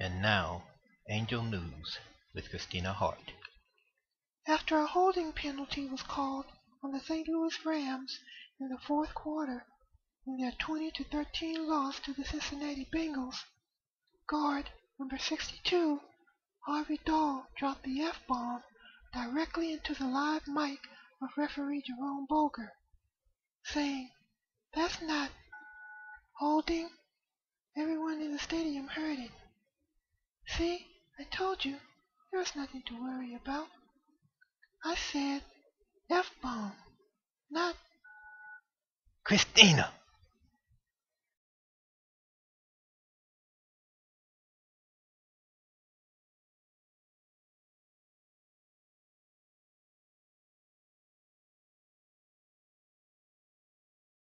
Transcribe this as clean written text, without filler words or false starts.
And now, Angel News with Christina Harte. After a holding penalty was called on the St. Louis Rams in the fourth quarter in their 20-13 loss to the Cincinnati Bengals, guard number 62, Harvey Dahl, dropped the F-bomb directly into the live mic of referee Jerome Boger, saying, "That's not holding." Everyone in the stadium heard it. "See, I told you, there's nothing to worry about. I said F-bomb, not..." Christina!